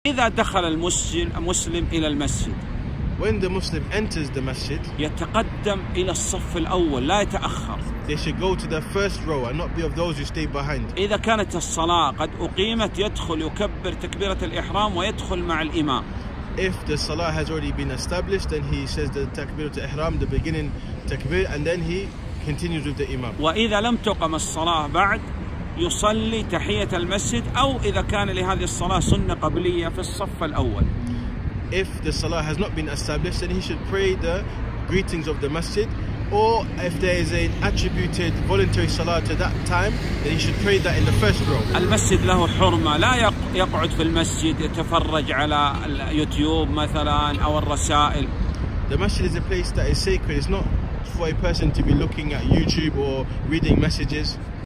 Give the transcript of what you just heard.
إذا دخل المسلم إلى المسجد when the Muslim enters the masjid, يتقدم إلى الصف الأول لا يتأخر. they should go to the first row and not be of those who stay behind. إذا كانت الصلاة قد أقيمت يدخل يكبر تكبيرة الإحرام ويدخل مع الإمام. If the salah has already been established, then he says the takbir to ihram, the beginning takbir, and then he continues with the imam. وإذا لم تقم الصلاة بعد يصلي تحية المسجد، أو إذا كان لهذه الصلاة سنة قبلية في الصف الأول. If the salah has not been established, then he should pray the greetings of the masjid, or if there is an attributed voluntary salah to that time, then he should pray that in the first row. المسجد له حرمة، لا يقعد في المسجد يتفرج على اليوتيوب مثلا أو الرسائل. The masjid is a place that is sacred. It's not for a person to be looking at YouTube or reading messages.